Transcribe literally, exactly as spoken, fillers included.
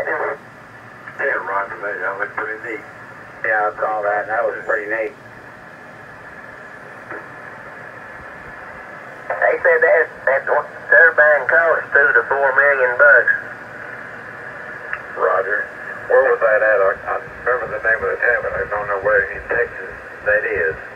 Captain? Yeah, roger that. That looked pretty neat. Yeah, I saw that. That was pretty neat. They said that, that turbine cost two to four million bucks. Roger. Where was that at? I, I remember the name of the town, but I don't know where in Texas that is.